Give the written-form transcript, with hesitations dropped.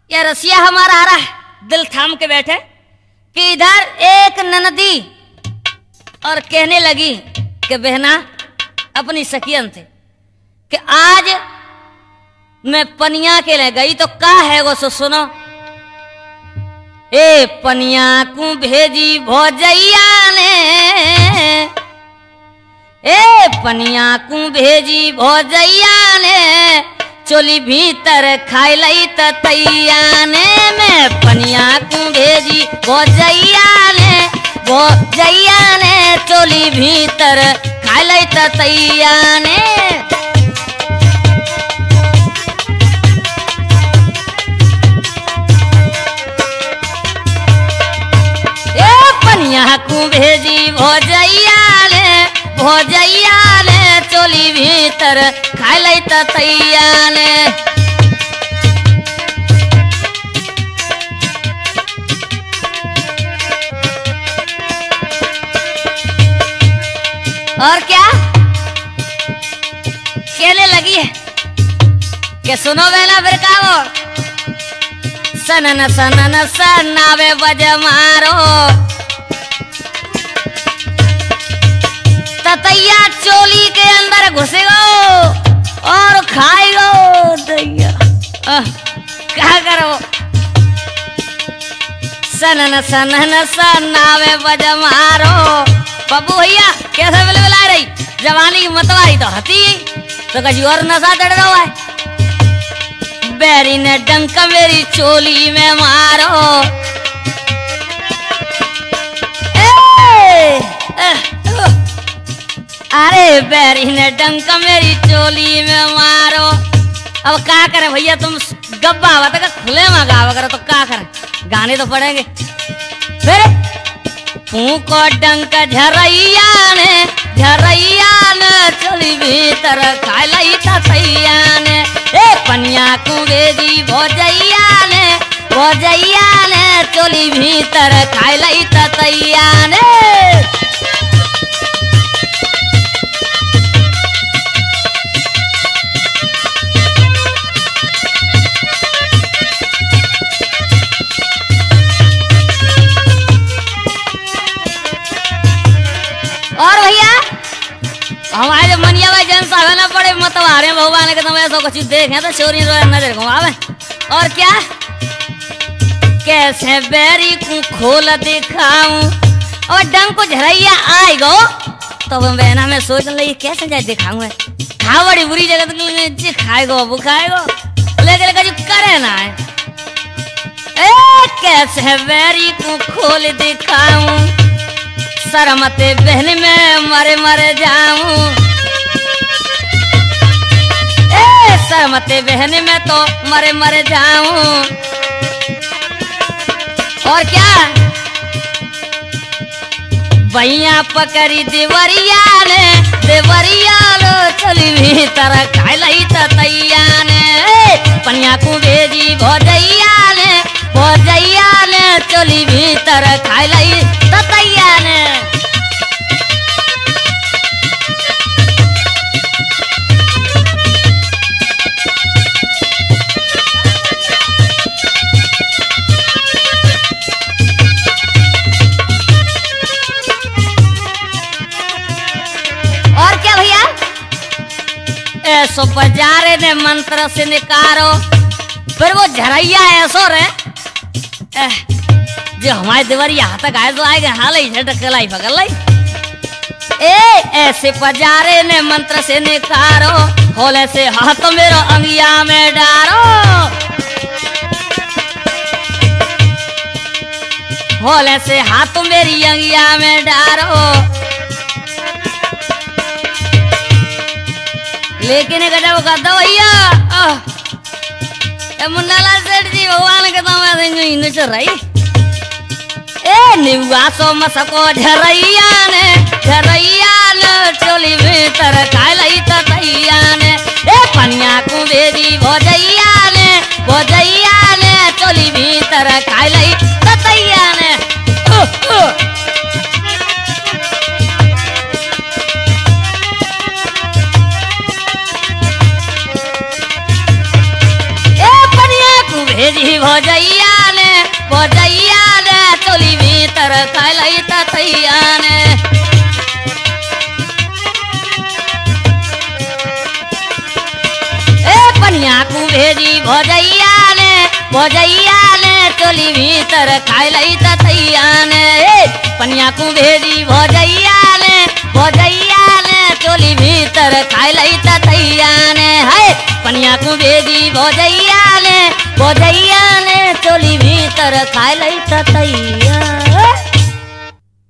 या रसिया हमारा आ रहा है दिल थाम के बैठे कि इधर एक ननदी और कहने लगी कि बहना अपनी सखियन थे कि आज मैं पनिया के ले गई तो का है वो सुनो। ए पनिया को भेजी भौजैया ने, ए पनिया को भेजी भौजैया ने, चोली भीतर खाई लई तैया ने। मैं पनिया को भेजी भौजैया ने, भौजैया ने, चोली भीतर खाई लई तैया ने। पनिया को भेजी भौजैया ने, भौजैया ने, चोली भीतर खाई लई तैया ने। और क्या कहने लगी है कि सुनो बहना फिर का वो सनन सनन सनावे बज मारो, ततैया चोली के अंदर घुसेगो और खाएगो दैया। क्या करो सनन सनन सनावे बज मारो। बब्बू भैया कैसे बिलबिला रही जवानी की मतवारी तो हती तो कहीं और नशा चढ़ रहा है। बैरी ने डंका मेरी चोली में मारो, अरे बैरी ने डंका मेरी चोली में मारो। अब क्या करे भैया तुम गब्बा हुआ था खुले में गावा करो तो क्या करे गाने तो पड़ेंगे। फिर फूको डंका झरैया ने, झरैया ने, चोली भीतर खाई लई तैया ने। ए पनिया को भेजी भौजैया ने, भौजैया ने, चोली भीतर खाई लई तैया ने। और भैया हमारे मनिया भाई जन साहब ना पड़े मतवारे भगवान के तुम ऐसा कुछ देखें तो चोरी नजर घुमावे। और क्या कैसे बैरी को खोल दिखाऊं और डंग को झरैया आएगो तो बहना में सोच लगी कैसे जाए दिखाऊं खा बड़ी बुरी जगह खाएगो वो खाएगो लेकिन कभी करे ना है। कैसे बैरी को खोल दिखाऊं शर्मते बहन में मरे मरे जाऊं। शर्मते बहन में तो मरे मरे जाऊं। और क्या भैया पकड़ी देवरिया ने, देवरिया लो चली भीतर खाई लई तैया ने। पनिया को भेजी भौजैया ने, भौजैया ने, चली भीतर खाई लई तैया ने। और क्या भैया ऐसो बजारे ने मंत्र से निकारो। फिर वो झरैया ऐसो रे जो हमारे देवरिया तक आए तो आएगा हाल ही झटकलाई पकड़लाई। ऐसे पजारे ने मंत्र से निकारो, होले से हाथ मेरो अंगिया में डारो। होले से हाथ मेरी अंगिया में डारो। लेकिन गजब का दो भैया मुन्नालाल सेठ जी भगवान के तो चल रही निवा सो मसको झरैया ने, झरैया ने, चोली भीतर खाई लई तैया ने। पनिया को भेजी भौजैया ने, भौजैया ने, चोली भीतर खाई लई तैया ने। भेजी भौजैया ने चोली भीतर खाई तैया ने। पनिया को भेजी भौजैया ने चोली भीतर खाई तैया ने। पनिया को भेजी भौजैया ने चोली भीतर खाई तैया ने। है पनिया को भेजी भौजैया ने चोली भीतर खाई तैया।